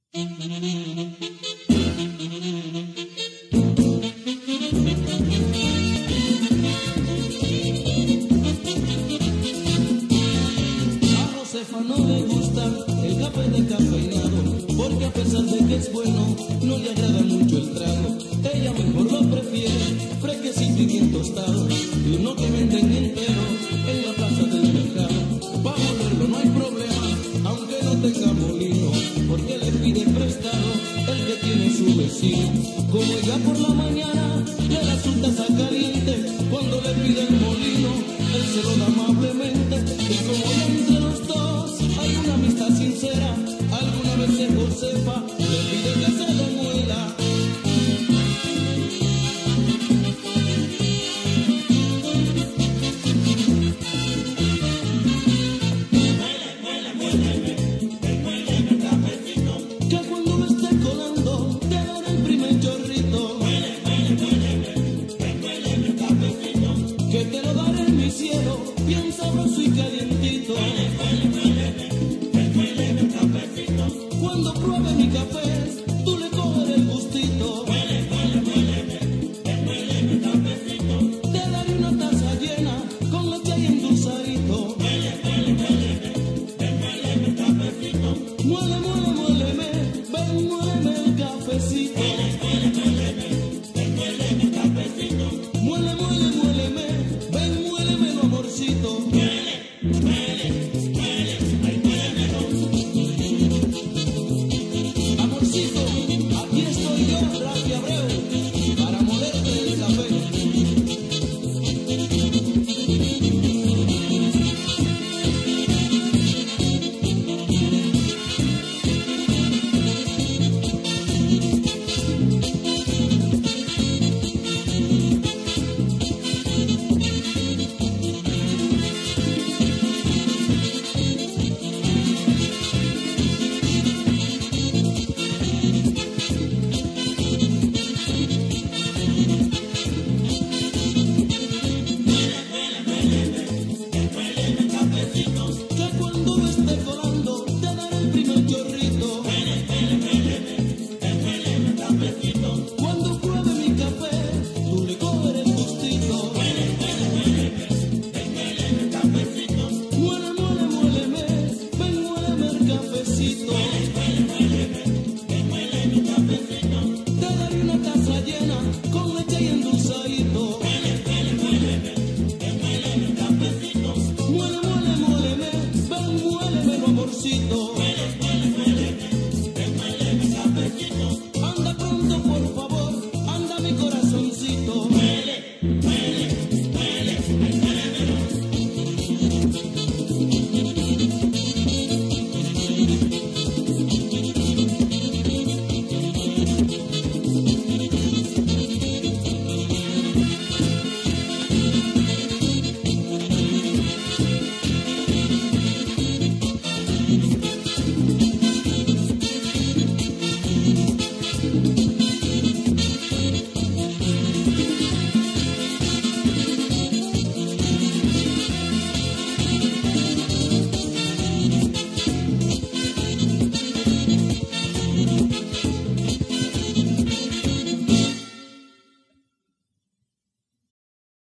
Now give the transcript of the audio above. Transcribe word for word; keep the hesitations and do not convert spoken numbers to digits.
Josefa no le gusta el café descafeinado, porque a pesar de que es bueno, no le agrada mucho el trago. Ella mejor lo prefiere fresquecito y bien tostado, y uno que venden entero en la plaza del mercado. Para molerlo no hay problema, aunque no tenga molino, porque le pide prestado el que tiene su vecino. Como ella por la mañana le da su taza caliente, cuando le pide el molino, él se lo da amablemente. Y como ya entre los dos hay una amistad sincera, alguna vez Josefa le pide que se lo